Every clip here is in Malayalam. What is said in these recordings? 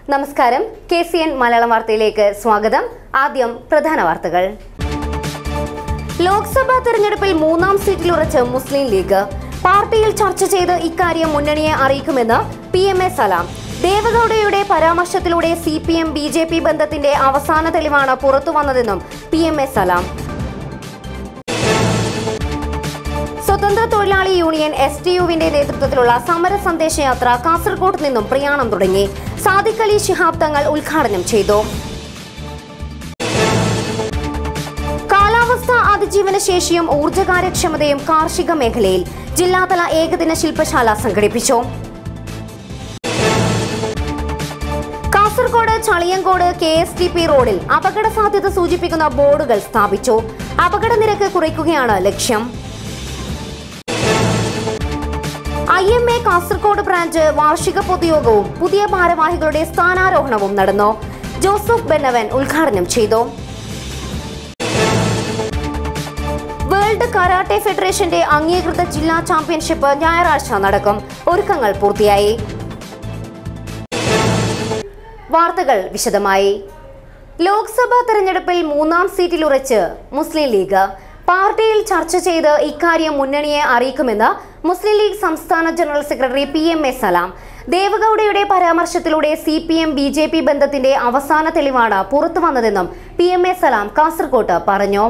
നമസ്കാരം KCN മലയാളം വാർത്തയിലേക്ക് സ്വാഗതം. ആദ്യം പ്രധാന വാർത്തകൾ. ലോക്സഭാ തെരഞ്ഞെടുപ്പിൽ മൂന്നാം സീറ്റിൽ ഉറച്ച് മുസ്ലിം ലീഗ്. പാർട്ടിയിൽ ചർച്ച ചെയ്ത് ഇക്കാര്യം മുന്നണിയെ അറിയിക്കുമെന്ന് PMA സലാം. ദേവഗൌഡയുടെ പരാമർശത്തിലൂടെ CPM BJP ബന്ധത്തിന്റെ അവസാന തെളിവാണ് പുറത്തുവന്നതെന്നും PMA സലാം. സ്വതന്ത്ര തൊഴിലാളി യൂണിയൻ STUവിന്റെ നേതൃത്വത്തിലുള്ള സമര സന്ദേശയാത്ര കാസർഗോഡ് നിന്നും പ്രയാണം തുടങ്ങി. സാദിഖ് അലി ശിഹാബ് തങ്ങൾ ഉദ്ഘാടനം ചെയ്തു. കാലാവസ്ഥാ അതിജീവന ശേഷിയും ഊർജ്ജ കാര്യക്ഷമതയും കാർഷിക മേഖലയിൽ ജില്ലാതല ഏകദിന ശില്പശാല സംഘടിപ്പിച്ചു. കാസർഗോഡ് ചളിയങ്കോട് KSTP റോഡിൽ അപകട സാധ്യത സൂചിപ്പിക്കുന്ന ബോർഡുകൾ സ്ഥാപിച്ചു. അപകട നിരക്ക് കുറയ്ക്കുകയാണ് ലക്ഷ്യം. IMA കാസർഗോഡ് ബ്രാഞ്ച് വാർഷിക പൊതുയോഗവും പുതിയ ഭാരവാഹികളുടെ സ്ഥാനാരോഹണവും നടന്നു. ജോസഫ് ബെന്നവൻ ഉദ്ഘാടനം ചെയ്തു. വേൾഡ് കരാട്ടെ ഫെഡറേഷന്റെ അംഗീകൃത ജില്ലാ ചാമ്പ്യൻഷിപ്പ് ഞായറാഴ്ച നടക്കും. ഒരുക്കങ്ങൾ പൂർത്തിയായി. വാർത്തകൾ വിശദമായി. ലോക്സഭാ തെരഞ്ഞെടുപ്പിൽ മൂന്നാം സീറ്റിലുറച്ച് മുസ്ലിം ലീഗ്. പാർട്ടിയിൽ ചർച്ച ചെയ്ത് ഇക്കാര്യം മുന്നണിയെ അറിയിക്കുമെന്ന് മുസ്ലിം ലീഗ് സംസ്ഥാന ജനറൽ സെക്രട്ടറി PMA സലാം. ദേവഗൌഡയുടെ പരാമർശത്തിലൂടെ CPM BJP ബന്ധത്തിന്റെ അവസാന തെളിവാണ് പുറത്തുവന്നതെന്നും PMA സലാം കാസർഗോഡ് പറഞ്ഞു.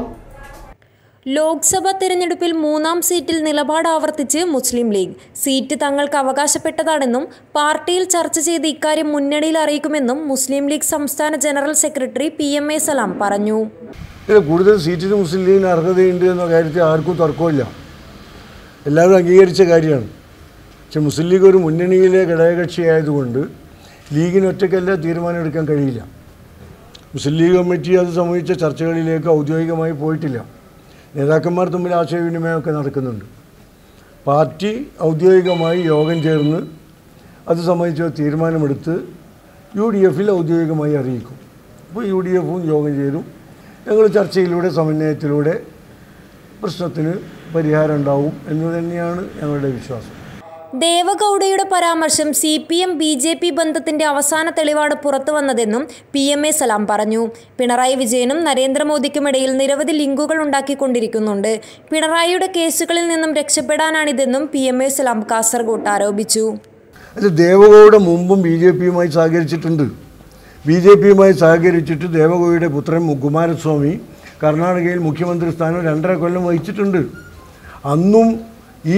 ലോക്സഭാ തെരഞ്ഞെടുപ്പിൽ മൂന്നാം സീറ്റിൽ നിലപാട് ആവർത്തിച്ച് മുസ്ലിം ലീഗ്. സീറ്റ് തങ്ങൾക്ക് അവകാശപ്പെട്ടതാണെന്നും പാർട്ടിയിൽ ചർച്ച ചെയ്ത് ഇക്കാര്യം മുന്നണിയിൽ അറിയിക്കുമെന്നും മുസ്ലിം ലീഗ് സംസ്ഥാന ജനറൽ സെക്രട്ടറി PMA സലാം പറഞ്ഞു. കൂടുതൽ സീറ്റിന് മുസ്ലിം ലീഗിന് അർഹതയുണ്ട് എന്ന കാര്യത്തിൽ ആർക്കും തർക്കമില്ല, എല്ലാവരും അംഗീകരിച്ച കാര്യമാണ്. പക്ഷെ മുസ്ലിം ലീഗ് ഒരു മുന്നണിയിലെ ഘടകകക്ഷിയായതുകൊണ്ട് ലീഗിന് ഒറ്റയ്ക്കല്ല തീരുമാനമെടുക്കാൻ കഴിയില്ല. മുസ്ലിം ലീഗ് കമ്മിറ്റി അത് സംബന്ധിച്ച ചർച്ചകളിലേക്ക് ഔദ്യോഗികമായി പോയിട്ടില്ല. നേതാക്കന്മാർ തമ്മിൽ ആശയവിനിമയമൊക്കെ നടക്കുന്നുണ്ട്. പാർട്ടി ഔദ്യോഗികമായി യോഗം ചേർന്ന് അത് സംബന്ധിച്ച തീരുമാനമെടുത്ത് UDFൽ ഔദ്യോഗികമായി അറിയിക്കും. അപ്പോൾ UDFും യോഗം ചേരും. ഞങ്ങൾ ചർച്ചയിലൂടെ സമന്വയത്തിലൂടെ പ്രശ്നത്തിന് പരിഹാരം ഉണ്ടാവും എന്ന് തന്നെയാണ് ഞങ്ങളുടെ വിശ്വാസം. ദേവഗൌഡയുടെ പരാമർശം CPM BJP ബന്ധത്തിന്റെ അവസാന തെളിവാണ് പുറത്തുവന്നതെന്നും PMA സലാം പറഞ്ഞു. പിണറായി വിജയനും നരേന്ദ്രമോദിക്കുമിടയിൽ നിരവധി ലിങ്കുകൾ ഉണ്ടാക്കിക്കൊണ്ടിരിക്കുന്നുണ്ട്. പിണറായിയുടെ കേസുകളിൽ നിന്നും രക്ഷപ്പെടാനാണിതെന്നും PMA സലാം കാസർഗോഡ് ആരോപിച്ചു. അത് ദേവഗൌഡ മുമ്പും BJPയുമായി സഹകരിച്ചിട്ടുണ്ട്. BJPയുമായി സഹകരിച്ചിട്ട് ദേവഗൌഡയുടെ പുത്രൻ കുമാരസ്വാമി കർണാടകയിൽ മുഖ്യമന്ത്രി സ്ഥാനം 2.5 കൊല്ലം വഹിച്ചിട്ടുണ്ട്. അന്നും ഈ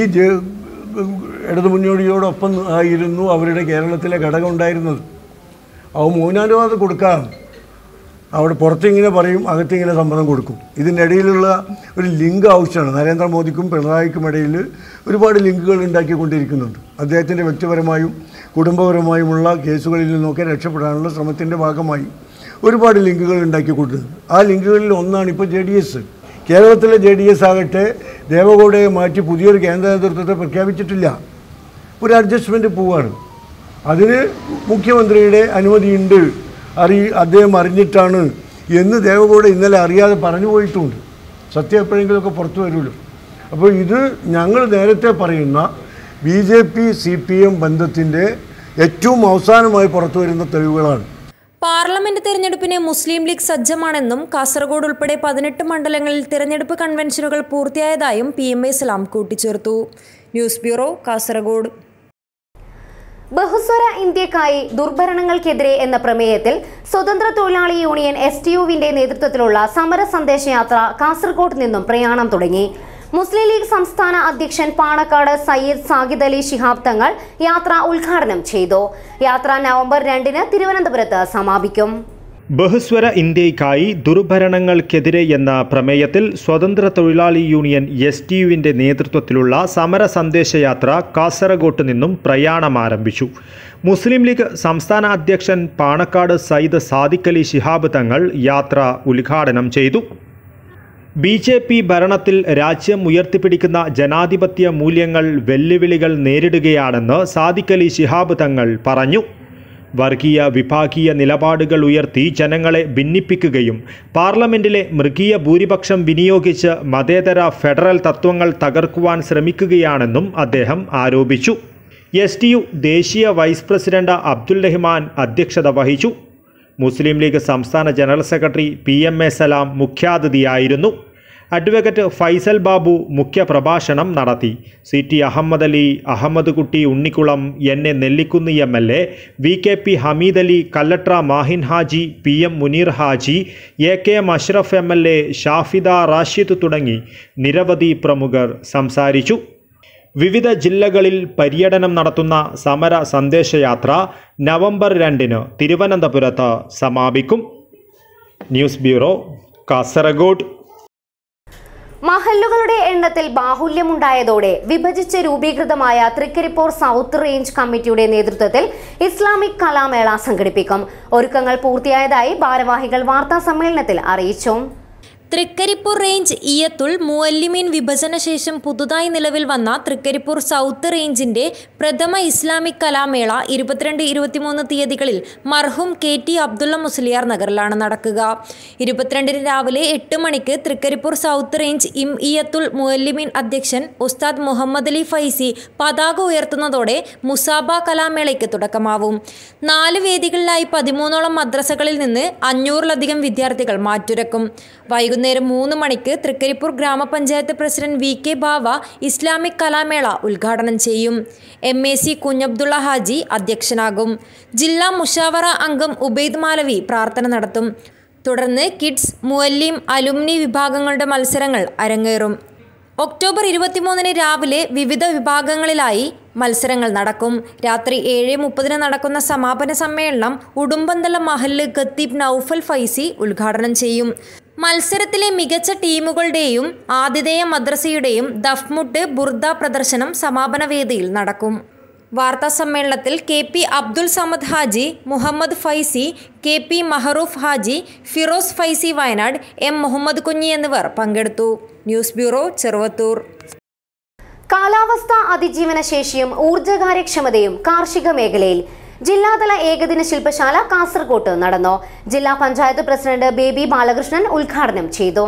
ഇടതുമുന്നണിയോടൊപ്പം ആയിരുന്നു അവരുടെ കേരളത്തിലെ ഘടകം ഉണ്ടായിരുന്നത്. അവ മൗനാനുവാദം കൊടുക്കാം. അവിടെ പുറത്തിങ്ങനെ പറയും, അകത്തിങ്ങനെ സമ്മതം കൊടുക്കും. ഇതിനിടയിലുള്ള ഒരു ലിങ്ക് ആവശ്യമാണ്. നരേന്ദ്രമോദിക്കും പിണറായിക്കും ഇടയിൽ ഒരുപാട് ലിങ്കുകൾ ഉണ്ടാക്കിക്കൊണ്ടിരിക്കുന്നുണ്ട്. അദ്ദേഹത്തിൻ്റെ വ്യക്തിപരമായും കുടുംബപരമായുമുള്ള കേസുകളിൽ നിന്നൊക്കെ രക്ഷപ്പെടാനുള്ള ശ്രമത്തിൻ്റെ ഭാഗമായി ഒരുപാട് ലിങ്കുകൾ ഉണ്ടാക്കിക്കൊണ്ടിരുന്നത്. ആ ലിങ്കുകളിൽ ഒന്നാണ് ഇപ്പോൾ JDS. കേരളത്തിലെ JDS ആകട്ടെ ദേവഗൌഡയെ മാറ്റി പുതിയൊരു കേന്ദ്ര നേതൃത്വത്തെ പ്രഖ്യാപിച്ചിട്ടില്ല. ഒരു അഡ്ജസ്റ്റ്മെൻറ്റ് പോവാണ്. അതിന് മുഖ്യമന്ത്രിയുടെ അനുമതിയുണ്ട്, അദ്ദേഹം അറിഞ്ഞിട്ടാണ് എന്ന് ദേവഗൌഡ ഇന്നലെ അറിയാതെ പറഞ്ഞു പോയിട്ടുണ്ട്. സത്യം എപ്പോഴെങ്കിലുമൊക്കെ പുറത്തു വരുമല്ലോ. അപ്പോൾ ഇത് ഞങ്ങൾ നേരത്തെ പറയുന്ന BJP CPM ബന്ധത്തിൻ്റെ ഏറ്റവും അവസാനമായി പുറത്തു വരുന്ന തെളിവുകളാണ്. പാർലമെന്റ് തെരഞ്ഞെടുപ്പിന് മുസ്ലിം ലീഗ് സജ്ജമാണെന്നും കാസർഗോഡ് ഉൾപ്പെടെ 18 മണ്ഡലങ്ങളിൽ തെരഞ്ഞെടുപ്പ് കൺവെൻഷനുകൾ പൂർത്തിയായതായും PMA സലാം കൂട്ടിച്ചേർത്തു. News bureau, Kasaragod. ബഹുസ്വര ഇന്ത്യക്കായി ദുർഭരണങ്ങൾക്കെതിരെ എന്ന പ്രമേയത്തിൽ സ്വതന്ത്ര തൊഴിലാളി യൂണിയൻ STUവിന്റെ നേതൃത്വത്തിലുള്ള സമര സന്ദേശയാത്ര കാസർഗോഡ് നിന്നും പ്രയാണം തുടങ്ങി. മുസ്ലിം ലീഗ് സംസ്ഥാന അധ്യക്ഷൻ പാണക്കാട് സയ്യിദ് സാദിഖ് അലി ശിഹാബ് തങ്ങൾ യാത്ര ഉദ്ഘാടനം ചെയ്തു. യാത്ര നവംബർ 2-ന് തിരുവനന്തപുരത്ത് സമാപിക്കും. ബഹുസ്വര ഇന്ത്യയ്ക്കായി ദുർഭരണങ്ങൾക്കെതിരെ എന്ന പ്രമേയത്തിൽ സ്വതന്ത്ര തൊഴിലാളി യൂണിയൻ STUവിന്റെ നേതൃത്വത്തിലുള്ള സമര സന്ദേശയാത്ര കാസർഗോഡ് നിന്നും പ്രയാണം ആരംഭിച്ചു. മുസ്ലിം ലീഗ് സംസ്ഥാന അധ്യക്ഷൻ പാണക്കാട് സയ്യിദ് സാദിഖ് അലി ശിഹാബ് തങ്ങൾ യാത്ര ഉദ്ഘാടനം ചെയ്തു. BJP ഭരണത്തിൽ രാജ്യം ഉയർത്തിപ്പിടിക്കുന്ന ജനാധിപത്യ മൂല്യങ്ങൾ വെല്ലുവിളികൾ നേരിടുകയാണെന്ന് സാദിഖ് അലി ശിഹാബ് തങ്ങൾ പറഞ്ഞു. വർഗീയ വിഭാഗീയ നിലപാടുകൾ ഉയർത്തി ജനങ്ങളെ ഭിന്നിപ്പിക്കുകയും പാർലമെന്റിലെ മൃഗീയ ഭൂരിപക്ഷം വിനിയോഗിച്ച് മതേതര ഫെഡറൽ തത്വങ്ങൾ തകർക്കുവാൻ ശ്രമിക്കുകയാണെന്നും അദ്ദേഹം ആരോപിച്ചു. STU ദേശീയ വൈസ് പ്രസിഡന്റ് അബ്ദുൽ റഹ്മാൻ അധ്യക്ഷത വഹിച്ചു. മുസ്ലിം ലീഗ് സംസ്ഥാന ജനറൽ സെക്രട്ടറി PMA സലാം മുഖ്യാതിഥിയായിരുന്നു. അഡ്വക്കേറ്റ് ഫൈസൽ ബാബു മുഖ്യപ്രഭാഷണം നടത്തി. CT അഹമ്മദ് അലി, അഹമ്മദ് കുട്ടി Unnikulam, NA Nellikunnu MLA, VKP Hameed Ali, Kallatra Mahin Haji, PM Muneer Haji, AKM Ashraf MLA, Shafida Rashid തുടങ്ങി നിരവധി പ്രമുഖർ സംസാരിച്ചു. വിവിധ ജില്ലകളിൽ പര്യടനം നടത്തുന്ന സമര സന്ദേശയാത്ര നവംബർ 2 തിരുവനന്തപുരത്ത് സമാപിക്കും. News bureau, Kasaragod. മഹല്ലുകളുടെ എണ്ണത്തിൽ ബാഹുല്യമുണ്ടായതോടെ വിഭജിച്ച് രൂപീകൃതമായ തൃക്കരിപ്പൂർ സൗത്ത് റേഞ്ച് കമ്മിറ്റിയുടെ നേതൃത്വത്തിൽ ഇസ്ലാമിക് കലാമേള സംഘടിപ്പിക്കും. ഒരുക്കങ്ങൾ പൂർത്തിയായതായി ഭാരവാഹികൾ വാർത്താ സമ്മേളനത്തിൽ അറിയിച്ചു. തൃക്കരിപ്പൂർ റേഞ്ച് ഇയത്തുൽ മുഅല്ലിമീൻ വിഭജന ശേഷം പുതുതായി നിലവിൽ വന്ന തൃക്കരിപ്പൂർ സൗത്ത് റേഞ്ചിന്റെ പ്രഥമ ഇസ്ലാമിക് കലാമേള 22-23 തീയതികളിൽ മർഹൂം KT അബ്ദുള്ള മുസ്ലിയാർ നഗറിലാണ് നടക്കുക. 22 രാവിലെ 8 മണിക്ക് തൃക്കരിപ്പൂർ സൗത്ത് റേഞ്ച് ഇയത്തുൽ മുഅല്ലിമീൻ അധ്യക്ഷൻ ഉസ്താദ് മുഹമ്മദ് അലി ഫൈസി പതാക ഉയർത്തുന്നതോടെ മുസാബ കലാമേളയ്ക്ക് തുടക്കമാവും. 4 വേദികളിലായി 13ഓളം മദ്രസകളിൽ നിന്ന് 500-ലധികം വിദ്യാർത്ഥികൾ മാറ്റുരക്കും. വൈകുന്നേരം 3 മണിക്ക് തൃക്കരിപ്പൂർ ഗ്രാമപഞ്ചായത്ത് പ്രസിഡന്റ് VK ബാവ ഇസ്ലാമിക് കലാമേള ഉദ്ഘാടനം ചെയ്യും. MAC കുഞ്ഞബ്ദുള്ള ഹാജി അധ്യക്ഷനാകും. ജില്ലാ മുഷാവറ അംഗം ഉബൈദ് മാലവി പ്രാർത്ഥന നടത്തും. തുടർന്ന് കിഡ്സ്, മുഅല്ലിം, അലുമിനി വിഭാഗങ്ങളുടെ മത്സരങ്ങൾ അരങ്ങേറും. ഒക്ടോബർ 23 രാവിലെ വിവിധ വിഭാഗങ്ങളിലായി മത്സരങ്ങൾ നടക്കും. രാത്രി 7:30 നടക്കുന്ന സമാപന സമ്മേളനം ഉടുമ്പന്തല മഹല്ല് ഖത്തീബ് നൌഫൽ ഫൈസി ഉദ്ഘാടനം ചെയ്യും. മത്സരത്തിലെ മികച്ച ടീമുകളുടെയും ആതിഥേയ മദ്രസയുടെയും ദഫ്മുട്ട്, ബുർദ പ്രദർശനം സമാപന വേദിയിൽ നടക്കും. വാർത്താ സമ്മേളനത്തിൽ KP Abdul Samad Haji, Muhammad Faizy, KP Maharoof Haji, Firoz Faizy Wayanad, M Muhammad Kunhi എന്നിവർ പങ്കെടുത്തു. News bureau, Cheruvathur. കാലാവസ്ഥാ അതിജീവന ശേഷിയും ഊർജ്ജ കാര്യക്ഷമതയും കാർഷിക മേഖലയിൽ ജില്ലാതല ഏകദിന ശില്പശാല കാസർകോട്ട് നടന്നു. ജില്ലാ പഞ്ചായത്ത് പ്രസിഡന്റ് ബേബി ബാലകൃഷ്ണൻ ഉദ്ഘാടനം ചെയ്തു.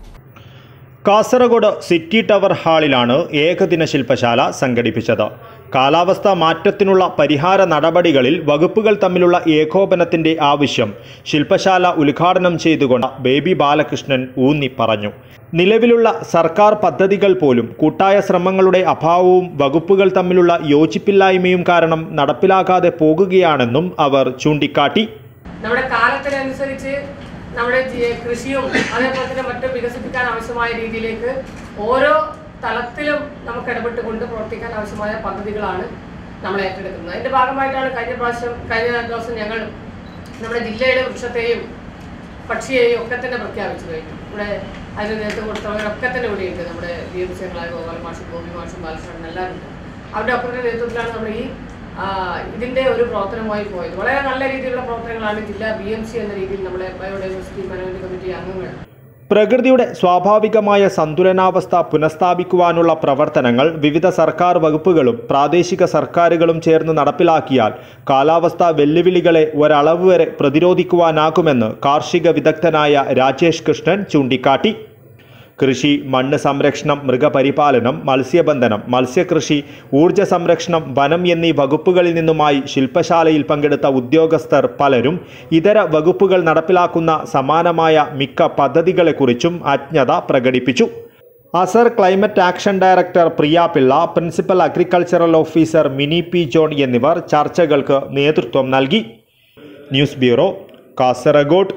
കാസർഗോഡ് സിറ്റി ടവർ ഹാളിലാണ് ഏകദിന ശില്പശാല സംഘടിപ്പിച്ചത്. കാലാവസ്ഥാ മാറ്റത്തിനുള്ള പരിഹാര നടപടികളിൽ വകുപ്പുകൾ തമ്മിലുള്ള ഏകോപനത്തിന്റെ ആവശ്യം ശില്പശാല ഉദ്ഘാടനം ചെയ്തുകൊണ്ട് ബേബി ബാലകൃഷ്ണൻ ഊന്നി പറഞ്ഞു. നിലവിലുള്ള സർക്കാർ പദ്ധതികൾ പോലും കൂട്ടായ ശ്രമങ്ങളുടെ അഭാവവും വകുപ്പുകൾ തമ്മിലുള്ള യോജിപ്പില്ലായ്മയും കാരണം നടപ്പിലാക്കാതെ പോകുകയാണെന്നും അവർ ചൂണ്ടിക്കാട്ടി. നമ്മുടെ കാലത്തിനനുസരിച്ച് നമ്മുടെ കൃഷിയും അതേപോലെ തന്നെ മറ്റും വികസിപ്പിക്കാൻ ആവശ്യമായ രീതിയിലേക്ക് ഓരോ തലത്തിലും നമുക്ക് ഇടപെട്ടുകൊണ്ട് പ്രവർത്തിക്കാൻ ആവശ്യമായ പദ്ധതികളാണ് നമ്മൾ ഏറ്റെടുക്കുന്നത്. അതിൻ്റെ ഭാഗമായിട്ടാണ് കഴിഞ്ഞ ദിവസം ഞങ്ങൾ നമ്മുടെ ജില്ലയുടെ വൃക്ഷത്തെയും പക്ഷിയെയും ഒക്കെ തന്നെ പ്രഖ്യാപിച്ചു കഴിഞ്ഞു. ഇവിടെ അതിന് നേതൃത്വം കൊടുത്തവരൊക്കെ തന്നെ ഇവിടെയുണ്ട്. നമ്മുടെ DMC ഗോപാൽ മാഷും, ഗോപി മാഷും, ബാലകൃഷ്ണൻ എല്ലാവരും ഉണ്ട്. അവരുടെ ഒക്കെ നേതൃത്വത്തിലാണ് നമ്മൾ ഇതിൻ്റെ ഒരു പ്രവർത്തനമായി പോയത്. വളരെ നല്ല രീതിയിലുള്ള പ്രവർത്തനങ്ങളാണ് ജില്ലാ BMC എന്ന രീതിയിൽ നമ്മുടെ ബയോഡൈവേഴ്സിറ്റി മാനേജ്മെന്റ് കമ്മിറ്റി അംഗങ്ങൾ. പ്രകൃതിയുടെ സ്വാഭാവികമായ സന്തുലനാവസ്ഥ പുനഃസ്ഥാപിക്കുവാനുള്ള പ്രവർത്തനങ്ങൾ വിവിധ സർക്കാർ വകുപ്പുകളും പ്രാദേശിക സർക്കാരുകളും ചേർന്ന് നടപ്പിലാക്കിയാൽ കാലാവസ്ഥാ വെല്ലുവിളികളെ ഒരളവ് വരെ പ്രതിരോധിക്കുവാനാകുമെന്ന് കാർഷിക വിദഗ്ധനായ രാജേഷ് കൃഷ്ണൻ ചൂണ്ടിക്കാട്ടി. കൃഷി, മണ്ണ് സംരക്ഷണം, മൃഗപരിപാലനം, മത്സ്യബന്ധനം, മത്സ്യകൃഷി, ഊർജ്ജ സംരക്ഷണം, വനം എന്നീ വകുപ്പുകളിൽ നിന്നുമായി ശില്പശാലയിൽ പങ്കെടുത്ത ഉദ്യോഗസ്ഥർ പലരും ഇതര വകുപ്പുകൾ നടപ്പിലാക്കുന്ന സമാനമായ മിക്ക പദ്ധതികളെക്കുറിച്ചും അജ്ഞത പ്രകടിപ്പിച്ചു. Asar climate action director Priya Pillai, principal agricultural officer Mini P John എന്നിവർ ചർച്ചകൾക്ക് നേതൃത്വം നൽകി. News bureau, Kasaragod.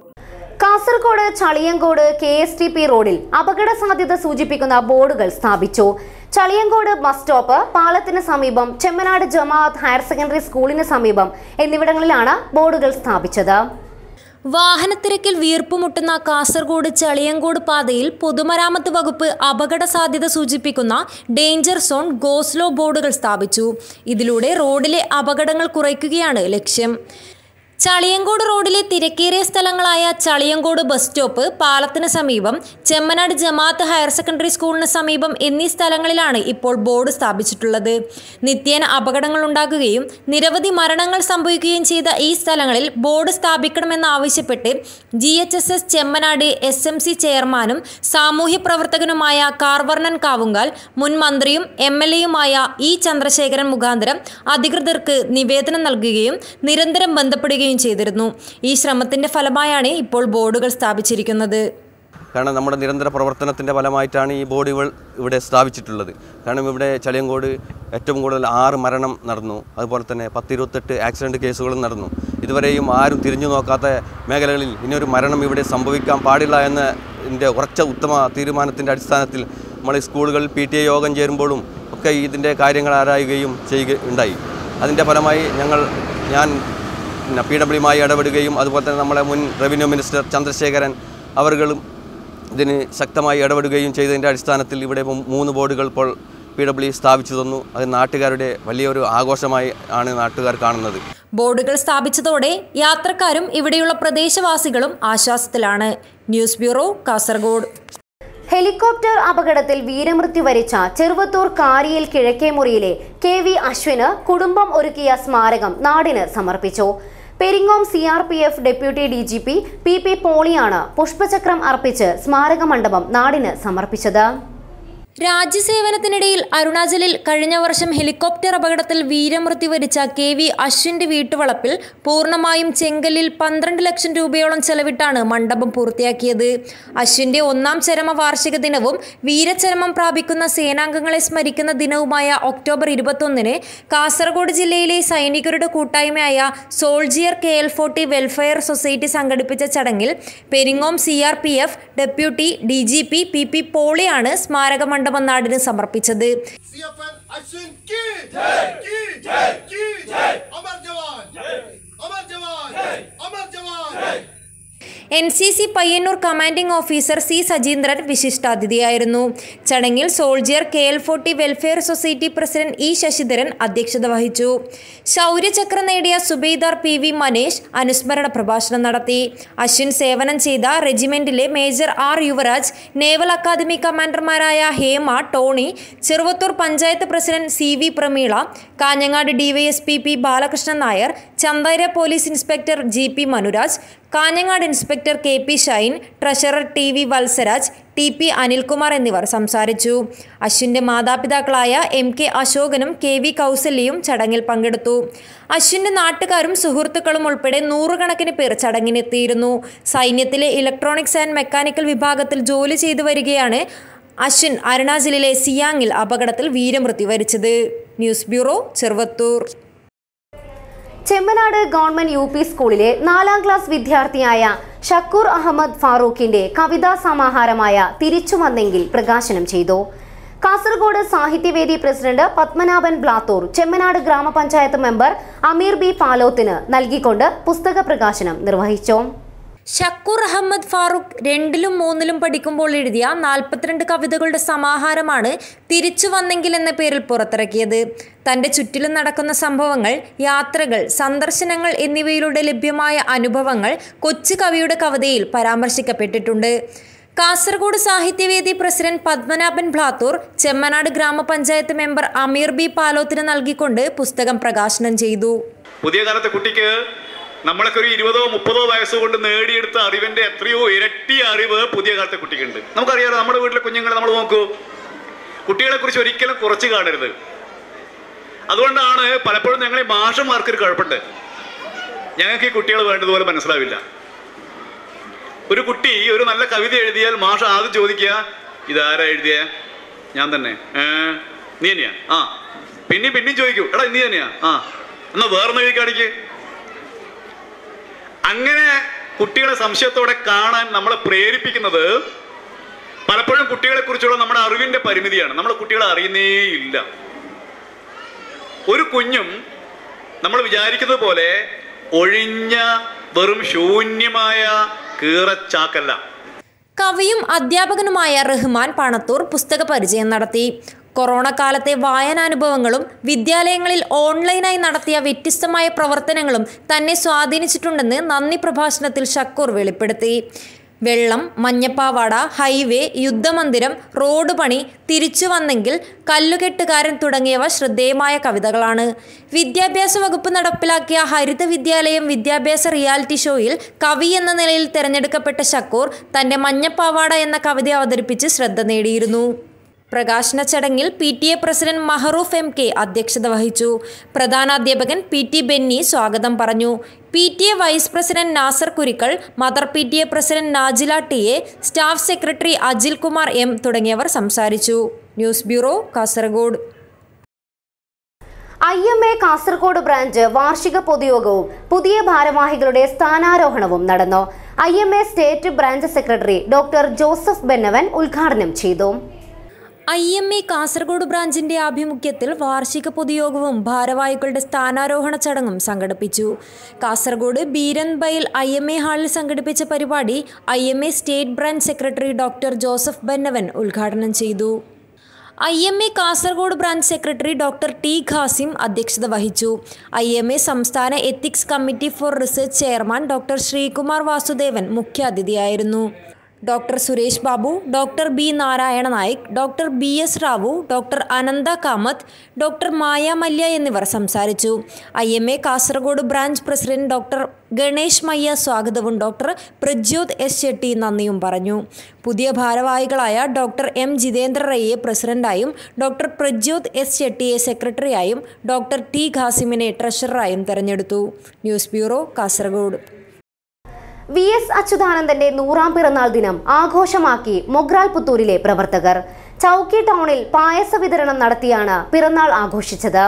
Kasaragod Chaliyangode KSTP റോഡിൽ അപകട സാധ്യത സൂചിപ്പിക്കുന്ന ബോർഡുകൾ സ്ഥാപിച്ചു. ചളിയങ്കോട് ബസ് സ്റ്റോപ്പ്, പാലത്തിന് സമീപം, ചെമ്മനാട് ജമാഅത്ത് ഹയർ സെക്കൻഡറി സ്കൂളിന് സമീപം എന്നിവിടങ്ങളിലാണ് ബോർഡുകൾ സ്ഥാപിച്ചത്. വാഹനത്തിരക്കിൽ വീർപ്പുമുട്ടുന്ന കാസർഗോഡ് ചളിയങ്കോട് പാതയിൽ പൊതുമരാമത്ത് വകുപ്പ് അപകട സാധ്യത സൂചിപ്പിക്കുന്ന ഡേഞ്ചർ സോൺ, ഗോസ്ലോ ബോർഡുകൾ സ്ഥാപിച്ചു. ഇതിലൂടെ റോഡിലെ അപകടങ്ങൾ കുറയ്ക്കുകയാണ് ലക്ഷ്യം. ചളിയങ്കോട് റോഡിലെ തിരക്കേറിയ സ്ഥലങ്ങളായ ചളിയങ്കോട് ബസ് സ്റ്റോപ്പ്, പാലത്തിന് സമീപം, ചെമ്മനാട് ജമാഅത്ത് ഹയർ സെക്കൻഡറി സ്കൂളിന് സമീപം എന്നീ സ്ഥലങ്ങളിലാണ് ഇപ്പോൾ ബോർഡ് സ്ഥാപിച്ചിട്ടുള്ളത്. നിത്യേന അപകടങ്ങൾ ഉണ്ടാകുകയും നിരവധി മരണങ്ങൾ സംഭവിക്കുകയും ചെയ്ത ഈ സ്ഥലങ്ങളിൽ ബോർഡ് സ്ഥാപിക്കണമെന്നാവശ്യപ്പെട്ട് GHSS ചെമ്മനാട് SMC ചെയർമാനും സാമൂഹ്യ പ്രവർത്തകനുമായ കാർവർണൻ കാവുങ്കാൽ മുൻ മന്ത്രിയും MLAയുമായ E ചന്ദ്രശേഖരൻ മുഖാന്തരം അധികൃതർക്ക് നിവേദനം നൽകുകയും നിരന്തരം ബന്ധപ്പെടുകയും ചെയ്തിരുന്നു. ഈ ശ്രമത്തിന്റെ ഫലമായാണ് ഇപ്പോൾ ബോർഡുകൾ സ്ഥാപിച്ചിരിക്കുന്നത്. കാരണം നമ്മുടെ നിരന്തര പ്രവർത്തനത്തിൻ്റെ ഫലമായിട്ടാണ് ഈ ബോർഡുകൾ ഇവിടെ സ്ഥാപിച്ചിട്ടുള്ളത്. കാരണം ഇവിടെ ചളിയങ്കോട് ഏറ്റവും കൂടുതൽ 6 മരണം നടന്നു. അതുപോലെ തന്നെ 10-28 ആക്സിഡൻറ്റ് കേസുകളും നടന്നു. ഇതുവരെയും ആരും തിരിഞ്ഞു നോക്കാത്ത മേഖലകളിൽ ഇനിയൊരു മരണം ഇവിടെ സംഭവിക്കാൻ പാടില്ല എന്നതിൻ്റെ ഉറച്ച ഉത്തമ തീരുമാനത്തിൻ്റെ അടിസ്ഥാനത്തിൽ നമ്മൾ സ്കൂളുകളിൽ PTA യോഗം ചേരുമ്പോഴും ഒക്കെ ഇതിൻ്റെ കാര്യങ്ങൾ ആരായുകയും ചെയ്യുകയുണ്ടായി. അതിൻ്റെ ഫലമായി ഞാൻ PWയുമായി ഇടപെടുകയും അതുപോലെ തന്നെ നമ്മളെ മുൻ റവന്യൂ മിനിസ്റ്റർ ചന്ദ്രശേഖരൻ അവർകളും ഇതിന് ശക്തമായി ഇടപെടുകയും ചെയ്തതിൻ്റെ അടിസ്ഥാനത്തിൽ ഇവിടെ 3 ബോർഡുകൾ ഇപ്പോൾ PW സ്ഥാപിച്ചു തന്നു. അത് നാട്ടുകാരുടെ വലിയൊരു ആഘോഷമായി ആണ് നാട്ടുകാർ കാണുന്നത്. ബോർഡുകൾ സ്ഥാപിച്ചതോടെ യാത്രക്കാരും ഇവിടെയുള്ള പ്രദേശവാസികളും ആശ്വാസത്തിലാണ്. News bureau, Kasaragod. ഹെലികോപ്റ്റർ അപകടത്തിൽ വീരമൃത്യു വരിച്ച ചെറുവത്തൂർ കാരിയിൽ കിഴക്കേമുറിയിലെ KV അശ്വിന് കുടുംബം ഒരുക്കിയ സ്മാരകം നാടിന് സമർപ്പിച്ചു. Peringome CRPF deputy DGP PP പോളിയാണ് പുഷ്പചക്രം അർപ്പിച്ച് സ്മാരക മണ്ഡപം നാടിന് സമർപ്പിച്ചത്. രാജ്യസേവനത്തിനിടയിൽ അരുണാചലിൽ കഴിഞ്ഞ വർഷം ഹെലികോപ്റ്റർ അപകടത്തിൽ വീരമൃത്യു വരിച്ച KV അശ്വിന്റെ വീട്ടുവളപ്പിൽ പൂർണ്ണമായും ചെങ്കല്ലിൽ 12 ലക്ഷം രൂപയോളം ചെലവിട്ടാണ് മണ്ഡപം പൂർത്തിയാക്കിയത്. അശ്വിന്റെ 1ാം ചരമ വാർഷിക ദിനവും വീരചരമം പ്രാപിക്കുന്ന സേനാംഗങ്ങളെ സ്മരിക്കുന്ന ദിനവുമായ ഒക്ടോബർ 21-ന് കാസർഗോഡ് ജില്ലയിലെ സൈനികരുടെ കൂട്ടായ്മയായ സോൾജിയർ KL40 വെൽഫെയർ സൊസൈറ്റി സംഘടിപ്പിച്ച ചടങ്ങിൽ Peringome CRPF deputy DGP PP പോളിയാണ് സ്മാരക മണ്ഡപം നാടിന് സമർപ്പിച്ചത്. NCC Payyanur commanding officer C Sajeendran വിശിഷ്ടാതിഥിയായിരുന്നു. ചടങ്ങിൽ soldier KL40 welfare society president E Sasidharan അധ്യക്ഷത വഹിച്ചു. ശൗര്യചക്ര നേടിയ സുബൈദാർ PV മനേഷ് അനുസ്മരണ പ്രഭാഷണം നടത്തി. അശ്വിൻ സേവനം ചെയ്ത റെജിമെന്റിലെ major R Yuvaraj, naval academy കമാൻഡർമാരായ Hema, Tony, Cheruvathur panchayat president CV Prameela, Kanhangad DYSP P Balakrishnan Nair, Chandera police inspector GP Manuraj, Kanhangad inspector KP Shine, treasurer TV Valsaraj, TP Anilkumar എന്നിവർ സംസാരിച്ചു. അശ്വിന്റെ മാതാപിതാക്കളായ MK അശോകനും KV കൗസല്യയും ചടങ്ങിൽ പങ്കെടുത്തു. അശ്വിന്റെ നാട്ടുകാരും സുഹൃത്തുക്കളും ഉൾപ്പെടെ 100 കണക്കിന് പേർ ചടങ്ങിനെത്തിയിരുന്നു. സൈന്യത്തിലെ ഇലക്ട്രോണിക്സ് ആൻഡ് മെക്കാനിക്കൽ വിഭാഗത്തിൽ ജോലി ചെയ്തു വരികയാണ് അശ്വിൻ അരുണാചലിലെ സിയാങ്ങിൽ അപകടത്തിൽ വീരമൃത്യു വരിച്ചത്. News bureau, Cheruvathur. Chemnad government UP സ്കൂളിലെ 4ാം ക്ലാസ് വിദ്യാർത്ഥിയായ ഷക്കൂർ അഹമ്മദ് ഫാറൂഖിന്റെ കവിതാ സമാഹാരമായ തിരിച്ചു വന്നെങ്കിൽ പ്രകാശനം ചെയ്തു. കാസർഗോഡ് സാഹിത്യവേദി പ്രസിഡന്റ് പത്മനാഭൻ ബ്ലാത്തൂർ ചെമ്മനാട് ഗ്രാമപഞ്ചായത്ത് മെമ്പർ അമീർ B പാലോത്തിന് നൽകിക്കൊണ്ട് പുസ്തക പ്രകാശനം നിർവഹിച്ചു. ഷക്കൂർ അഹമ്മദ് ഫാറൂഖ് 2ലും 3ലും പഠിക്കുമ്പോൾ എഴുതിയ 42 കവിതകളുടെ സമാഹാരമാണ് തിരിച്ചു വന്നെങ്കിൽ എന്ന പേരിൽ പുറത്തിറക്കിയത്. തൻ്റെ ചുറ്റിലും നടക്കുന്ന സംഭവങ്ങൾ, യാത്രകൾ, സന്ദർശനങ്ങൾ എന്നിവയിലൂടെ ലഭ്യമായ അനുഭവങ്ങൾ കൊച്ചു കവിയുടെ കവിതയിൽ പരാമർശിക്കപ്പെട്ടിട്ടുണ്ട്. കാസർഗോഡ് സാഹിത്യവേദി പ്രസിഡന്റ് പത്മനാഭൻ ബ്ലാത്തൂർ ചെമ്മനാട് ഗ്രാമപഞ്ചായത്ത് മെമ്പർ അമീർ B പാലോത്തിന് നൽകിക്കൊണ്ട് പുസ്തകം പ്രകാശനം ചെയ്തു. പുതിയ കാലത്തെ കുട്ടിക്ക് നമ്മളൊക്കെ ഒരു 20-30 വയസ്സ് കൊണ്ട് നേടിയെടുത്ത അറിവിന്റെ എത്രയോ ഇരട്ടി അറിവ് പുതിയ കാലത്തെ കുട്ടിക്കുണ്ട്. നമുക്കറിയാലോ, നമ്മുടെ വീട്ടിലെ കുഞ്ഞുങ്ങളെ നമ്മൾ നോക്കൂ, കുട്ടികളെ കുറിച്ച് ഒരിക്കലും കുറച്ച് കാണരുത്. അതുകൊണ്ടാണ് പലപ്പോഴും ഞങ്ങളെ മാഷന്മാർക്കൊരു കുഴപ്പമുണ്ട്. ഞങ്ങൾക്ക് ഈ കുട്ടികൾ വേണ്ടതുപോലെ മനസ്സിലാവില്ല. ഒരു കുട്ടി ഒരു നല്ല കവിത എഴുതിയാൽ മാഷ് ആദ്യം ചോദിക്കുക, ഇതാരാ എഴുതിയ? ഞാൻ തന്നെ. നീ തന്നെയാ? ആ. പിന്നെയും ചോദിക്കൂ, എടാ നീ തന്നെയാ? ആ. എന്നാ വേറൊന്ന് എഴുതി കാണിക്ക്. അങ്ങനെ കുട്ടികളെ സംശയത്തോടെ കാണാൻ നമ്മളെ പ്രേരിപ്പിക്കുന്നത് പലപ്പോഴും കുട്ടികളെ കുറിച്ചുള്ള നമ്മുടെ അറിവിന്റെ പരിമിതിയാണ്. നമ്മൾ കുട്ടികളെ അറിയുന്നേയില്ല. ഒരു കുഞ്ഞും നമ്മൾ വിചാരിക്കുന്നത് പോലെ ഒഴിഞ്ഞ വെറും ശൂന്യമായ കീറച്ചാക്കല്ല. കവിയും അധ്യാപകനുമായ റഹ്മാൻ പണത്തൂർ പുസ്തക പരിചയം നടത്തി. കൊറോണ കാലത്തെ വായനാനുഭവങ്ങളും വിദ്യാലയങ്ങളിൽ ഓൺലൈനായി നടത്തിയ വ്യത്യസ്തമായ പ്രവർത്തനങ്ങളും തന്നെ സ്വാധീനിച്ചിട്ടുണ്ടെന്ന് നന്ദി പ്രഭാഷണത്തിൽ ഷക്കൂർ വെളിപ്പെടുത്തി. വെള്ളം, മഞ്ഞപ്പാവാട, ഹൈവേ, യുദ്ധമന്ദിരം, റോഡ് പണി, തിരിച്ചു വന്നെങ്കിൽ, കല്ലുകെട്ടുകാരൻ തുടങ്ങിയവ ശ്രദ്ധേയമായ കവിതകളാണ്. വിദ്യാഭ്യാസ വകുപ്പ് നടപ്പിലാക്കിയ ഹരിത വിദ്യാലയം വിദ്യാഭ്യാസ റിയാലിറ്റി ഷോയിൽ കവി എന്ന നിലയിൽ തിരഞ്ഞെടുക്കപ്പെട്ട ഷക്കൂർ തൻ്റെ മഞ്ഞപ്പാവാട എന്ന കവിത അവതരിപ്പിച്ച് ശ്രദ്ധ നേടിയിരുന്നു. പ്രകാശന ചടങ്ങിൽ PTA പ്രസിഡന്റ് മഹറൂഫ് MK അധ്യക്ഷത വഹിച്ചു. പ്രധാനാധ്യാപകൻ PT ബെന്നി സ്വാഗതം പറഞ്ഞു. PTA vice president Nasar Kurikkal, mother PTA president Najila TA, staff secretary Ajil Kumar M തുടങ്ങിയവർ സംസാരിച്ചു. News bureau, Kasaragod. IMA Kasaragod branch വാർഷിക പൊതുയോഗവും പുതിയ ഭാരവാഹികളുടെ സ്ഥാനാരോഹണവും നടന്നു. IMA state branch secretary doctor Joseph Bennavan ഉദ്ഘാടനം ചെയ്തു. IMA കാസർഗോഡ് ബ്രാഞ്ചിന്റെ ആഭിമുഖ്യത്തിൽ വാർഷിക പൊതുയോഗവും ഭാരവാഹികളുടെ സ്ഥാനാരോഹണ ചടങ്ങും സംഘടിപ്പിച്ചു. കാസർഗോഡ് ബീരൻബയിൽ IMA ഹാളിൽ സംഘടിപ്പിച്ച പരിപാടി IMA state branch secretary doctor Joseph Bennavan ഉദ്ഘാടനം ചെയ്തു. IMA Kasaragod branch secretary doctor T Khasim അധ്യക്ഷത വഹിച്ചു. IMA സംസ്ഥാന ethics committee for research chairman doctor Sreekumar Vasudevan മുഖ്യാതിഥിയായിരുന്നു. Doctor Suresh Babu, doctor B Narayana Naik, doctor BS Rao, doctor Anantha Kamath, doctor Maya Mallya എന്നിവർ സംസാരിച്ചു. IMA Kasaragod branch president doctor Ganesh Mayya സ്വാഗതവും ഡോക്ടർ പ്രജ്യോത് S ഷെട്ടി നന്ദിയും പറഞ്ഞു. പുതിയ ഭാരവാഹികളായ doctor M Jitendra റയ്യെ പ്രസിഡന്റായും doctor Prajyoth S ഷെട്ടിയെ സെക്രട്ടറിയായും ഡോക്ടർ T ഖാസിമിനെ ട്രഷററായും തെരഞ്ഞെടുത്തു. News bureau, Kasaragod. VS അച്യുതാനന്ദന്റെ 100ാം പിറന്നാൾ ദിനം ആഘോഷമാക്കി മൊഗ്രാൽ പുത്തൂരിലെ പ്രവർത്തകർ. ചൗക്കി ടൗണിൽ പായസ വിതരണം നടത്തിയാണ് പിറന്നാൾ ആഘോഷിച്ചത്.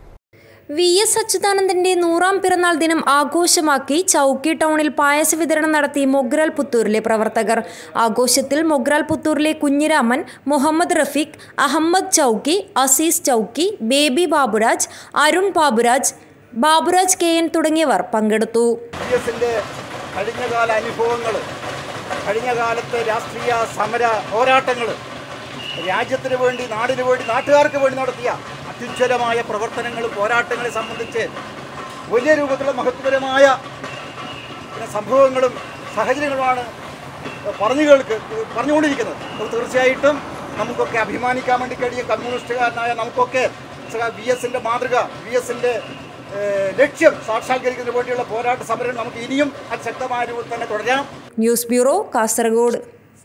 VS അച്യുതാനന്ദന്റെ 100ാം പിറന്നാൾ ദിനം ആഘോഷമാക്കി ചൗക്കി ടൗണിൽ പായസ വിതരണം നടത്തി മൊഗ്രാൽ പുത്തൂരിലെ പ്രവർത്തകർ. ആഘോഷത്തിൽ മൊഗ്രാൽ പുത്തൂരിലെ കുഞ്ഞിരാമൻ, മുഹമ്മദ് റഫീഖ്, അഹമ്മദ് ചൗക്കി, അസീസ് ചൗക്കി, ബേബി ബാബുരാജ്, അരുൺ ബാബുരാജ് KN തുടങ്ങിയവർ പങ്കെടുത്തു. കഴിഞ്ഞകാല അനുഭവങ്ങൾ, കഴിഞ്ഞ കാലത്തെ രാഷ്ട്രീയ സമര പോരാട്ടങ്ങൾ, രാജ്യത്തിന് വേണ്ടി, നാടിന് വേണ്ടി, നാട്ടുകാർക്ക് വേണ്ടി നടത്തിയ അത്യുജ്വലമായ പ്രവർത്തനങ്ങളും പോരാട്ടങ്ങളെ സംബന്ധിച്ച് വലിയ രൂപത്തിലുള്ള മഹത്വപരമായ സംഭവങ്ങളും സാഹചര്യങ്ങളുമാണ് പറഞ്ഞുകൊണ്ടിരിക്കുന്നത്. തീർച്ചയായിട്ടും നമുക്കൊക്കെ അഭിമാനിക്കാൻ വേണ്ടി കഴിയും. കമ്മ്യൂണിസ്റ്റുകാരനായ നമുക്കൊക്കെ VSന്റെ മാതൃക, VSന്റെ ലക്ഷ്യം സാക്ഷാത്കരിക്കുന്നതിന് വേണ്ടിയുള്ള പോരാട്ട സമരം നമുക്ക് ഇനിയും അതിശക്തമായ രൂപത്തിൽ തന്നെ തുടരാം. News bureau, Kasaragod.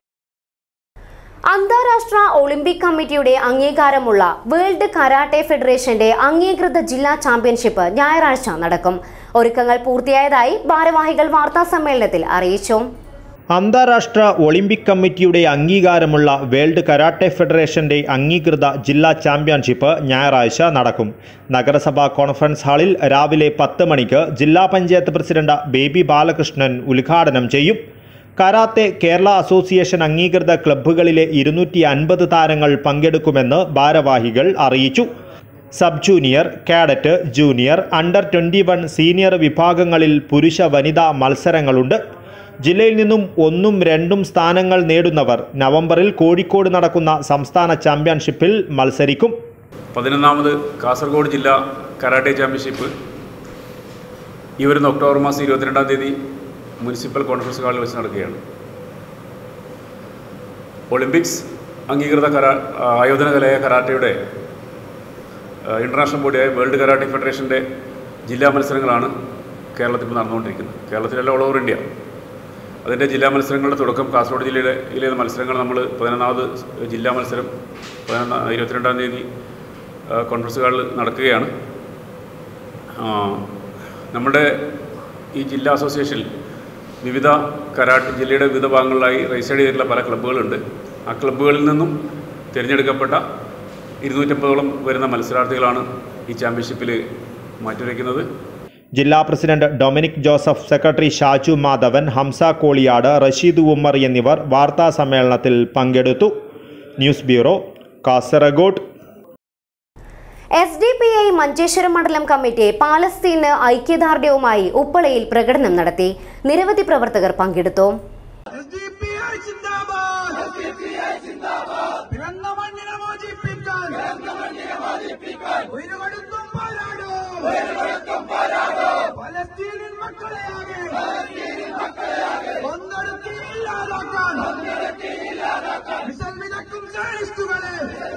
അന്താരാഷ്ട്ര ഒളിമ്പിക് കമ്മിറ്റിയുടെ അംഗീകാരമുള്ള വേൾഡ് കരാട്ടെ ഫെഡറേഷന്റെ അംഗീകൃത ജില്ലാ ചാമ്പ്യൻഷിപ്പ് ഞായറാഴ്ച നടക്കും. ഒരുക്കങ്ങൾ പൂർത്തിയായതായി ഭാരവാഹികൾ വാർത്താസമ്മേളനത്തിൽ അറിയിച്ചു. അന്താരാഷ്ട്ര ഒളിമ്പിക് കമ്മിറ്റിയുടെ അംഗീകാരമുള്ള വേൾഡ് കരാട്ടെ ഫെഡറേഷന്റെ അംഗീകൃത ജില്ലാ ചാമ്പ്യൻഷിപ്പ് ഞായറാഴ്ച നടക്കും. നഗരസഭാ കോൺഫറൻസ് ഹാളിൽ രാവിലെ 10 മണിക്ക് ജില്ലാ പഞ്ചായത്ത് പ്രസിഡന്റ് ബേബി ബാലകൃഷ്ണൻ ഉദ്ഘാടനം ചെയ്യും. കരാത്തെ കേരള അസോസിയേഷൻ അംഗീകൃത ക്ലബ്ബുകളിലെ 250 താരങ്ങൾ പങ്കെടുക്കുമെന്ന് ഭാരവാഹികൾ അറിയിച്ചു. Sub junior, cadet, junior, under 21, senior വിഭാഗങ്ങളിൽ പുരുഷ വനിതാ മത്സരങ്ങളുണ്ട്. ജില്ലയിൽ നിന്നും 1ഉം 2ഉം സ്ഥാനങ്ങൾ നേടുന്നവർ നവംബറിൽ കോഴിക്കോട് നടക്കുന്ന സംസ്ഥാന ചാമ്പ്യൻഷിപ്പിൽ മത്സരിക്കും. 11ാമത് കാസർഗോഡ് ജില്ലാ കരാട്ടെ ചാമ്പ്യൻഷിപ്പ് ഈ വരുന്ന ഒക്ടോബർ മാസം 22ാം തീയതി മുനിസിപ്പൽ കോൺഫറൻസ് ഹാളിൽ വെച്ച് നടക്കുകയാണ്. ഒളിമ്പിക്സ് അംഗീകൃത ആയോധന കലയായ കരാട്ടയുടെ ഇൻ്റർനാഷണൽ ബോഡിയായ വേൾഡ് കരാട്ടെ ഫെഡറേഷൻ്റെ ജില്ലാ മത്സരങ്ങളാണ് കേരളത്തിൽ ഇപ്പോൾ നടന്നുകൊണ്ടിരിക്കുന്നത്. കേരളത്തിലല്ല, ഓൾ ഓവർ ഇന്ത്യ. അതിൻ്റെ ജില്ലാ മത്സരങ്ങളുടെ തുടക്കം കാസർഗോഡ് ജില്ലയിലെ മത്സരങ്ങൾ നമ്മൾ 11ാമത് ജില്ലാ മത്സരം 22ാം തീയതി കോൺഫറൻസ് ഹാളിൽ നടക്കുകയാണ്. നമ്മുടെ ഈ ജില്ലാ അസോസിയേഷനിൽ വിവിധ കരാട്ടെ ജില്ലയുടെ വിവിധ ഭാഗങ്ങളിലായി രജിസ്റ്റർ ചെയ്തിട്ടുള്ള പല ക്ലബ്ബുകളുണ്ട്. ആ ക്ലബ്ബുകളിൽ നിന്നും തിരഞ്ഞെടുക്കപ്പെട്ട 250ഓളം വരുന്ന മത്സരാർത്ഥികളാണ് ഈ ചാമ്പ്യൻഷിപ്പിൽ മാറ്റിവെക്കുന്നത്. ജില്ലാ president Dominic Joseph, secretary Shaju Madhavan, Hamsa Koliyad, Rasheed Ummer എന്നിവർ വാർത്താ സമ്മേളനത്തിൽ പങ്കെടുത്തു. News bureau, Kasaragod. SDPI Manjeshwaram മണ്ഡലം കമ്മിറ്റി പാലസ്തീന് ഐക്യദാർഢ്യവുമായി ഉപ്പളയിൽ പ്രകടനം നടത്തി. നിരവധി പ്രവർത്തകർ പങ്കെടുത്തു. SDPI പലസ്തീനിൻ മക്കളെയാകെ കൊന്നൊടുക്കി ഇല്ലാതാക്കാൻ വിസർജിതക്കും സൈനിസ്റ്റുകളെ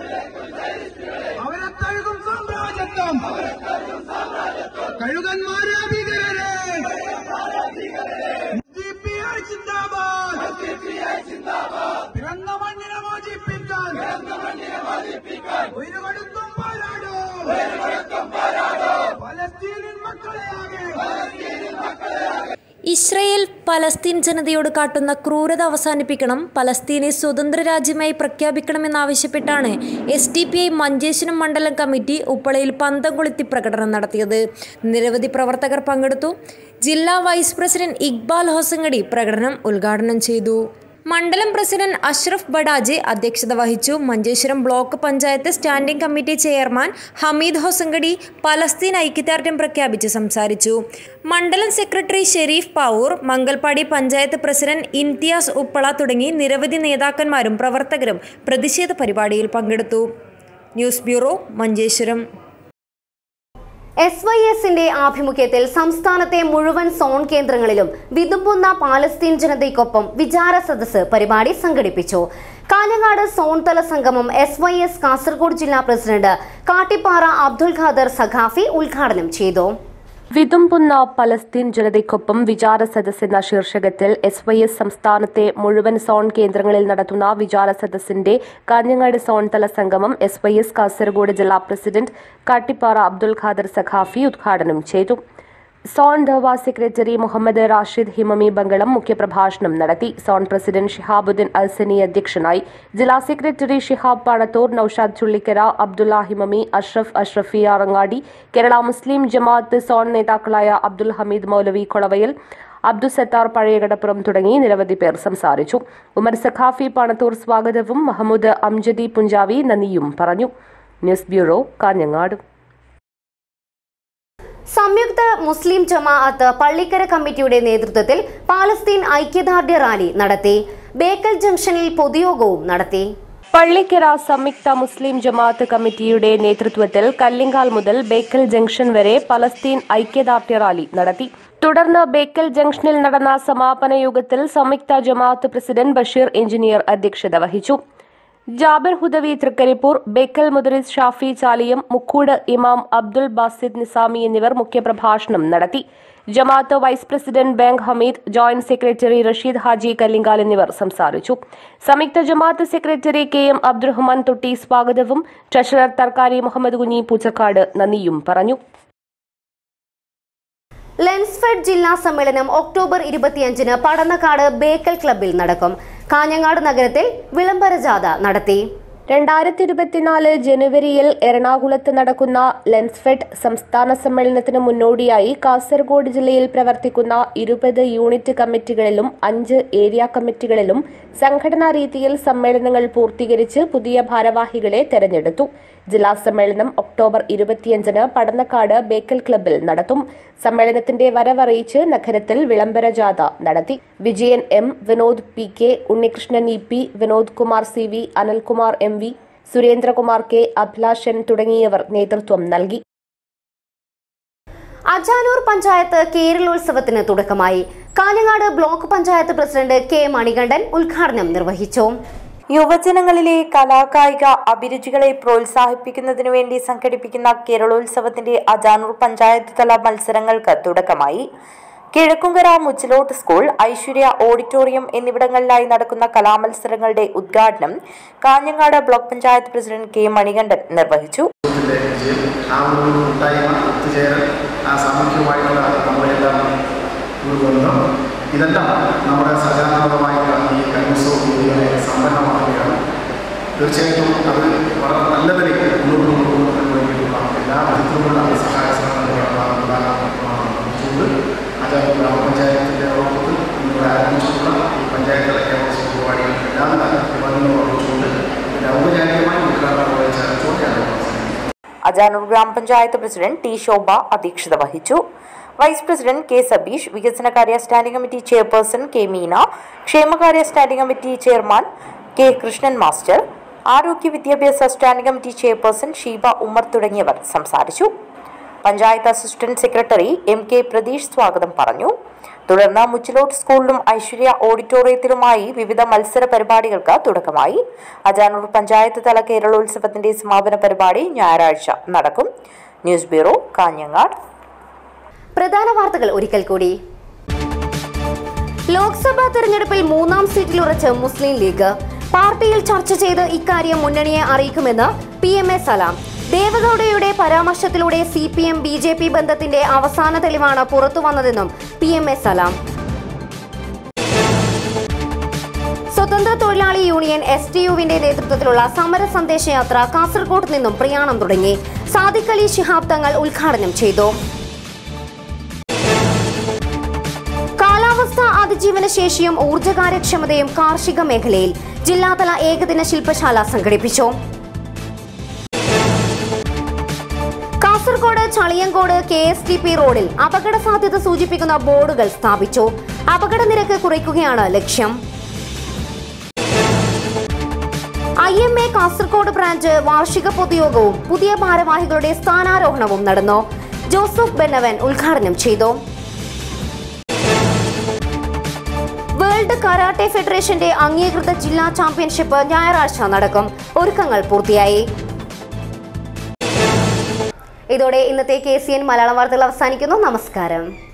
അവരെ തഴുകും സാമ്രാജ്യത്വം കഴുകന്മാരെ ഭീകരരെ പിറന്ന മണ്ണിനെ മോചിപ്പിക്കാൻ ഉയരുകൊടുത്തും പോരാടോ പലസ്തീനിൻ മക്കളെയാകെ ഇസ്രയേൽ പലസ്തീൻ ജനതയോട് കാട്ടുന്ന ക്രൂരത അവസാനിപ്പിക്കണം, പലസ്തീനെ സ്വതന്ത്ര രാജ്യമായി പ്രഖ്യാപിക്കണമെന്നാവശ്യപ്പെട്ടാണ് SDPI മഞ്ചേശ്വരം മണ്ഡലം കമ്മിറ്റി ഉപ്പളയിൽ പന്തം കൊളുത്തി പ്രകടനം നടത്തിയത്. നിരവധി പ്രവർത്തകർ പങ്കെടുത്തു. ജില്ലാ വൈസ് പ്രസിഡന്റ് ഇക്ബാൽ ഹൊസങ്കടി പ്രകടനം ഉദ്ഘാടനം ചെയ്തു. മണ്ഡലം പ്രസിഡന്റ് അഷ്റഫ് ബഡാജെ അധ്യക്ഷത വഹിച്ചു. Manjeshwaram block panchayat standing committee chairman Hameed Hosangadi Palestine ഐക്യദാർഢ്യം പ്രഖ്യാപിച്ച് സംസാരിച്ചു. മണ്ഡലം സെക്രട്ടറി ഷെരീഫ് പാവൂർ, മംഗൽപാടി പഞ്ചായത്ത് പ്രസിഡന്റ് ഇംതിയാസ് ഉപ്പള തുടങ്ങി നിരവധി നേതാക്കന്മാരും പ്രവർത്തകരും പ്രതിഷേധ പരിപാടിയിൽ പങ്കെടുത്തു. News bureau, Manjeshwaram. SYSന്റെ ആഭിമുഖ്യത്തിൽ സംസ്ഥാനത്തെ മുഴുവൻ സോൺ കേന്ദ്രങ്ങളിലും വിതുമ്പുന്ന പാലസ്തീൻ ജനതയ്ക്കൊപ്പം വിചാര സദസ്സ് പരിപാടി സംഘടിപ്പിച്ചു. കാഞ്ഞങ്ങാട് സോൺ തല സംഗമം SYS കാസർഗോഡ് ജില്ലാ പ്രസിഡന്റ് കാട്ടിപ്പാറ അബ്ദുൽ ഖാദർ സഖാഫി ഉദ്ഘാടനം ചെയ്തു. വിതുമ്പുന്ന പലസ്തീൻ ജനതയ്ക്കൊപ്പം വിചാര സദസ് എന്ന ശീർഷകത്തിൽ SYS സംസ്ഥാനത്തെ മുഴുവൻ സോൺ കേന്ദ്രങ്ങളിൽ നടത്തുന്ന വിചാര സദസ്സിന്റെ കാഞ്ഞങ്ങാട് സോൺ തല സംഗമം SYS കാസർഗോഡ് ജില്ലാ പ്രസിഡന്റ് കാട്ടിപ്പാറ അബ്ദുൽ ഖാദർ സഖാഫി ഉദ്ഘാടനം ചെയ്തു. സോൺ ഡവ സെക്രട്ടറി മുഹമ്മദ് റാഷിദ് ഹിമമി ബംഗളം മുഖ്യപ്രഭാഷണം നടത്തി. സോൺ പ്രസിഡന്റ് ഷിഹാബുദ്ദീൻ അൽസനി അധ്യക്ഷനായി. ജില്ലാ സെക്രട്ടറി ഷിഹാബ് പാണത്തൂർ, നൌഷാദ് ചുള്ളിക്കര, അബ്ദുള്ള ഹിമമി, അഷ്റഫി ആറങ്ങാടി, കേരള മുസ്ലിം ജമാഅത്ത് സോൺ നേതാക്കളായ അബ്ദുൽ ഹമീദ് മൗലവി കൊളവയിൽ, അബ്ദുൽ സത്താർ പഴയകടപ്പുറം തുടങ്ങി നിരവധി പേർ സംസാരിച്ചു. ഉമർ സഖാഫി പാണത്തൂർ സ്വാഗതവും മഹമ്മൂദ് അംജദി പുഞ്ചാവി നന്ദിയും പറഞ്ഞു. News bureau, Kanhangad. സംയുക്ത മുസ്ലിം ജമാഅത്ത് പള്ളിക്കര കമ്മിറ്റിയുടെ നേതൃത്വത്തിൽ പാലസ്തീൻ ഐക്യദാർഢ്യ റാലി നടത്തി. ബേക്കൽ ജംഗ്ഷനിൽ പൊതുയോഗവും നടത്തി. പള്ളിക്കര സംയുക്ത മുസ്ലിം ജമാഅത്ത് കമ്മിറ്റിയുടെ നേതൃത്വത്തിൽ കല്ലിങ്കാൽ മുതൽ ബേക്കൽ ജംഗ്ഷൻ വരെ പലസ്തീൻ ഐക്യദാർഢ്യ റാലി നടത്തി. തുടർന്ന് ബേക്കൽ ജംഗ്ഷനിൽ നടന്ന സമാപന യോഗത്തിൽ സംയുക്ത ജമാഅത്ത് പ്രസിഡന്റ് ബഷീർ എഞ്ചിനീയർ അധ്യക്ഷത വഹിച്ചു. ജാബിർ ഹുദവി തൃക്കരിപ്പൂർ, ബേക്കൽ മുദരിസ് ഷാഫി ചാലിയം, മുക്കൂട് ഇമാം അബ്ദുൽ ബാസിദ് നിസാമി എന്നിവർ മുഖ്യപ്രഭാഷണം നടത്തി. Jamaath vice president bank Hameed, joint secretary Rasheed Haji Kallingal എന്നിവർ സംസാരിച്ചു. സംയുക്ത ജമാഅത്ത് സെക്രട്ടറി KM അബ്ദുറഹ്മാൻ തൊട്ടി സ്വാഗതവും ട്രഷറർ തർക്കാരി മുഹമ്മദ് കുഞ്ഞി പൂച്ചക്കാട് നന്ദിയും പറഞ്ഞു. ലെൻസ്ഫെഡ് ജില്ലാ സമ്മേളനം ഒക്ടോബർ 25-ന് പടന്നക്കാട് ബേക്കൽ ക്ലബ്ബിൽ നടക്കും. കാഞ്ഞങ്ങാട് നഗരത്തിൽ വിളംബര ജാഥ നടത്തി. 2024 ജനുവരിയിൽ എറണാകുളത്ത് നടക്കുന്ന ലെൻസ്ഫെഡ് സംസ്ഥാന സമ്മേളനത്തിന് മുന്നോടിയായി കാസർഗോഡ് ജില്ലയിൽ പ്രവർത്തിക്കുന്ന 20 യൂണിറ്റ് കമ്മിറ്റികളിലും 5 ഏരിയ കമ്മിറ്റികളിലും സംഘടനാ രീതിയിൽ സമ്മേളനങ്ങൾ പൂർത്തീകരിച്ച് പുതിയ ഭാരവാഹികളെ തെരഞ്ഞെടുത്തു. ജില്ലാ സമ്മേളനം ഒക്ടോബർ 25-ന് പടന്നക്കാട് ബേക്കൽ ക്ലബ്ബിൽ നടത്തും. സമ്മേളനത്തിന്റെ വരവറിയിച്ച് നഗരത്തിൽ വിളംബര ജാഥ നടത്തി. Vijayan M, Vinod PK, Unnikrishnan EP, Vinod Kumar CV, Anilkumar MV, Surendrakumar K, Abhilashan തുടങ്ങിയവർ നേതൃത്വം നൽകി. അജാനൂർ പഞ്ചായത്ത് കേരളോത്സവത്തിന് തുടക്കമായി. Kanhangad block panchayat president K Manikandan ഉദ്ഘാടനം നിർവഹിച്ചു. യുവജനങ്ങളിലെ കലാകായിക അഭിരുചികളെ പ്രോത്സാഹിപ്പിക്കുന്നതിനു വേണ്ടി സംഘടിപ്പിക്കുന്ന കേരളോത്സവത്തിന്റെ അജാനൂർ പഞ്ചായത്ത് തല മത്സരങ്ങൾക്ക് തുടക്കമായി. കിഴക്കുംകര മുച്ചിലോട്ട് സ്കൂൾ, ഐശ്വര്യ ഓഡിറ്റോറിയം എന്നിവിടങ്ങളിലായി നടക്കുന്ന കലാമത്സരങ്ങളുടെ ഉദ്ഘാടനം Kanhangad block panchayat president K Manikandan നിർവഹിച്ചു. ഇതെല്ലാം നമ്മുടെ സജാതമായിട്ടുള്ള ഈ കലോത്സവ വേദികളെ സമ്പന്നമാക്കുകയാണ്. തീർച്ചയായിട്ടും അത് വളരെ നല്ല നിലയ്ക്ക് മുന്നോട്ട് കൊണ്ടുപോകുന്നതിന് വേണ്ടിയിട്ടുള്ള എല്ലാ വിധത്തിലുമുള്ള സഹായ സഹകരണങ്ങൾ അജാനൂർ ഗ്രാമപഞ്ചായത്തിൻ്റെ നേതൃത്വത്തിൽ ഇന്നിവിടെ ആരംഭിച്ചിട്ടുള്ള ഈ പഞ്ചായത്ത് കലോത്സവ പരിപാടികൾ എല്ലാ പരിപാടികളും അറിയിച്ചുകൊണ്ട് ഇതിൻ്റെ ഔപചാരികമായി ഉദ്ഘാടനം നിർവഹിച്ച അജാനൂർ ഗ്രാമപഞ്ചായത്ത് പ്രസിഡന്റ് T ശോഭ അധ്യക്ഷത വഹിച്ചു. വൈസ് പ്രസിഡന്റ് K സബീഷ്, വികസനകാര്യ standing committee chairperson K Meena, ക്ഷേമകാര്യ standing committee chairman K Krishnan master, ആരോഗ്യ വിദ്യാഭ്യാസ standing committee chairperson Sheeba Ummer തുടങ്ങിയവർ സംസാരിച്ചു. Panchayat assistant secretary MK Pratheesh സ്വാഗതം പറഞ്ഞു. തുടർന്ന് മുച്ചിലോട്ട് സ്കൂളിലും ഐശ്വര്യ ഓഡിറ്റോറിയത്തിലുമായി വിവിധ മത്സര പരിപാടികൾക്ക് തുടക്കമായി. അജാനൂർ പഞ്ചായത്ത് തല കേരളോത്സവത്തിന്റെ സമാപന പരിപാടി ഞായറാഴ്ച നടക്കും. News bureau, Kanhangad. പ്രധാന വാർത്തകൾ ഒരിക്കൽ കൂടി. ലോക്സഭാ തെരഞ്ഞെടുപ്പിൽ 3ാം സീറ്റിലുറച്ച് മുസ്ലിം ലീഗ്. പാർട്ടിയിൽ ചർച്ച ചെയ്ത് ഇക്കാര്യം മുന്നണിയെ അറിയിക്കുമെന്ന് PMA സലാം. ദേവഗൌഡയുടെ പരാമർശത്തിലൂടെ CPM BJP ബന്ധത്തിന്റെ അവസാന തെളിവാണ് പുറത്തുവന്നതെന്നും PMA സലാം. സ്വതന്ത്ര തൊഴിലാളി യൂണിയൻ STUവിന്റെ നേതൃത്വത്തിലുള്ള സമര സന്ദേശയാത്ര കാസർഗോഡ് നിന്നും പ്രയാണം തുടങ്ങി. സാദിഖ് അലി ശിഹാബ് തങ്ങൾ ഉദ്ഘാടനം ചെയ്തു. കാലാവസ്ഥാ അതിജീവന ശേഷിയും ഊർജ്ജ കാര്യക്ഷമതയും കാർഷിക മേഖലയിൽ ജില്ലാതല ഏകദിന ശില്പശാല സംഘടിപ്പിച്ചു. കാസർഗോഡ് ചളിയങ്കോട് KSTP റോഡിൽ അപകട സാധ്യത സൂചിപ്പിക്കുന്ന ബോർഡുകൾ സ്ഥാപിച്ചു. അപകട നിരക്ക് കുറയ്ക്കുകയാണ് ലക്ഷ്യം. IMA കാസർഗോഡ് ബ്രാഞ്ച് വാർഷിക പൊതുയോഗവും പുതിയ ഭാരവാഹികളുടെ സ്ഥാനാരോഹണവും നടന്നു. ജോസഫ് ബെന്നവൻ ഉദ്ഘാടനം ചെയ്തു. വേൾഡ് കരാട്ടെ ഫെഡറേഷന്റെ അംഗീകൃത ജില്ലാ ചാമ്പ്യൻഷിപ്പ് ഞായറാഴ്ച നടക്കും. ഒരുക്കങ്ങൾ പൂർത്തിയായി. ഇതോടെ ഇന്നത്തെ KCN മലയാളം വാർത്തകൾ അവസാനിക്കുന്നു. നമസ്കാരം.